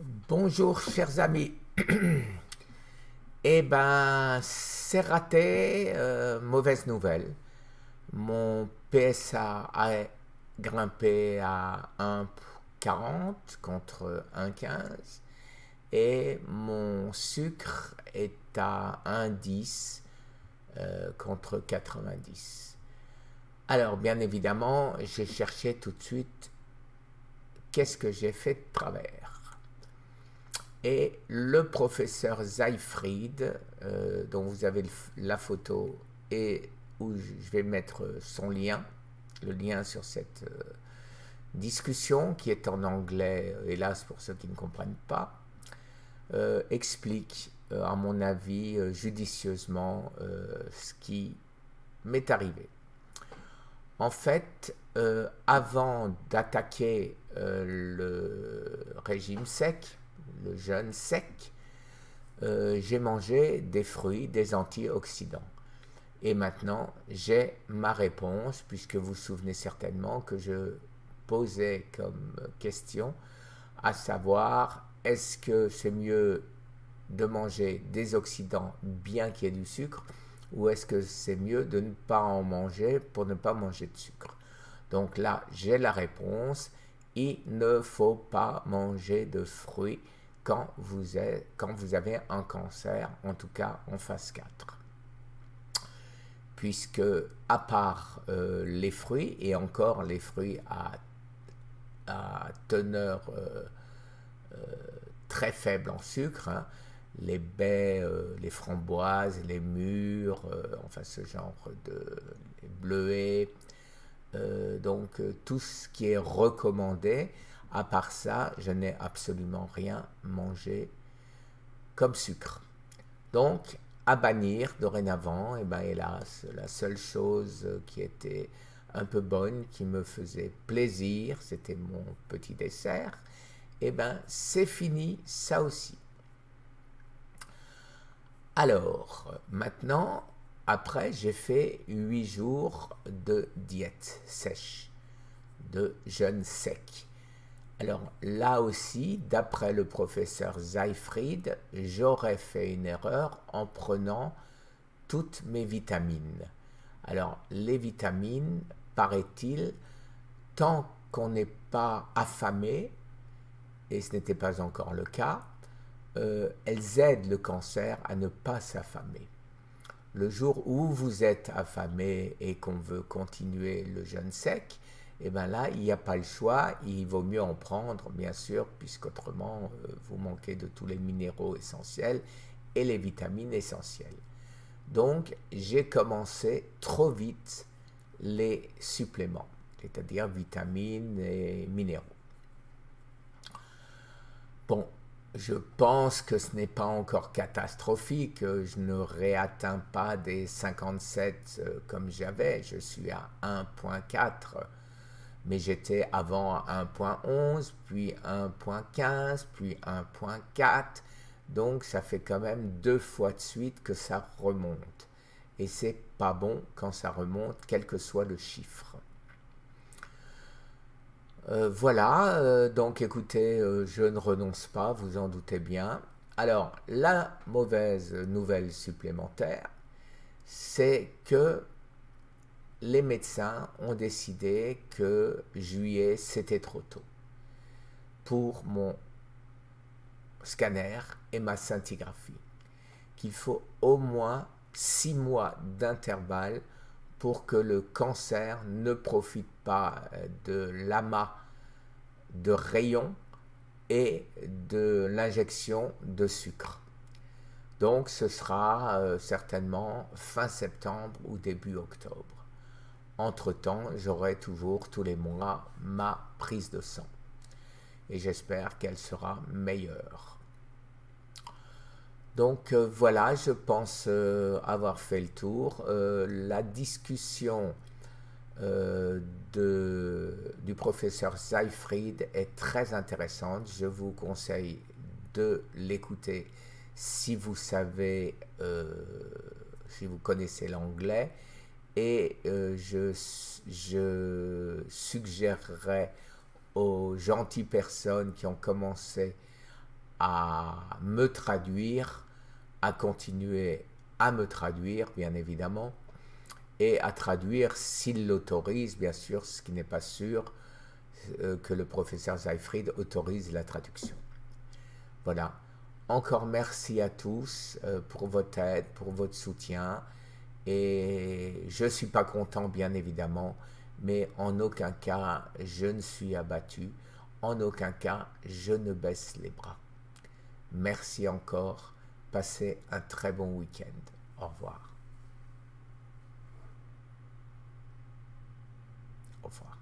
Bonjour chers amis. Eh ben, c'est raté, mauvaise nouvelle. Mon PSA a grimpé à 1,40 contre 1,15 et mon sucre est à 1,10 contre 90. Alors, bien évidemment, j'ai cherché tout de suite qu'est-ce que j'ai fait de travers. Et le professeur Seyfried, dont vous avez la photo et où je vais mettre son lien, le lien sur cette discussion qui est en anglais, hélas pour ceux qui ne comprennent pas, explique, à mon avis, judicieusement ce qui m'est arrivé. En fait, avant d'attaquer le régime sec, le jeûne sec, j'ai mangé des fruits, des antioxydants. Et maintenant, j'ai ma réponse, puisque vous vous souvenez certainement que je posais comme question, à savoir, est-ce que c'est mieux de manger des oxydants bien qu'il y ait du sucre, ou est-ce que c'est mieux de ne pas en manger pour ne pas manger de sucre? Donc là, j'ai la réponse. Il ne faut pas manger de fruits quand vous avez un cancer, en tout cas en phase 4. Puisque, à part les fruits, et encore les fruits à teneur très faible en sucre, hein, les baies, les framboises, les mûres, enfin ce genre de les bleuets, donc tout ce qui est recommandé. À part ça, je n'ai absolument rien mangé comme sucre. Donc, à bannir dorénavant, et ben hélas, la seule chose qui était un peu bonne, qui me faisait plaisir, c'était mon petit dessert, et ben c'est fini, ça aussi. Alors, maintenant, après, j'ai fait 8 jours de diète sèche, de jeûne sec. Alors là aussi, d'après le professeur Seyfried, j'aurais fait une erreur en prenant toutes mes vitamines. Alors les vitamines, paraît-il, tant qu'on n'est pas affamé, et ce n'était pas encore le cas, elles aident le cancer à ne pas s'affamer. Le jour où vous êtes affamé et qu'on veut continuer le jeûne sec, et bien là, il n'y a pas le choix, il vaut mieux en prendre, bien sûr, puisqu'autrement, vous manquez de tous les minéraux essentiels et les vitamines essentielles. Donc, j'ai commencé trop vite les suppléments, c'est-à-dire vitamines et minéraux. Bon, je pense que ce n'est pas encore catastrophique, je ne réatteins pas des 57 comme j'avais, je suis à 1,4, mais j'étais avant à 1,11, puis 1,15, puis 1,4, donc ça fait quand même 2 fois de suite que ça remonte. Et c'est pas bon quand ça remonte, quel que soit le chiffre. Voilà, donc écoutez, je ne renonce pas, vous en doutez bien. Alors, la mauvaise nouvelle supplémentaire, c'est que les médecins ont décidé que juillet, c'était trop tôt pour mon scanner et ma scintigraphie. Qu'il faut au moins 6 mois d'intervalle pour que le cancer ne profite pas de l'amas de rayons et de l'injection de sucre. Donc ce sera certainement fin septembre ou début octobre. Entre-temps, j'aurai toujours tous les mois ma prise de sang. Et j'espère qu'elle sera meilleure. Donc voilà, je pense avoir fait le tour. La discussion du professeur Seyfried est très intéressante. Je vous conseille de l'écouter si vous savez, si vous connaissez l'anglais. Et je suggérerais aux gentilles personnes qui ont commencé à me traduire, à continuer à me traduire, bien évidemment, et à traduire s'il l'autorise, bien sûr, ce qui n'est pas sûr, que le professeur Seyfried autorise la traduction. Voilà. Encore merci à tous pour votre aide, pour votre soutien. Et je ne suis pas content, bien évidemment, mais en aucun cas je ne suis abattu, en aucun cas je ne baisse les bras. Merci encore, passez un très bon week-end. Au revoir. Au revoir.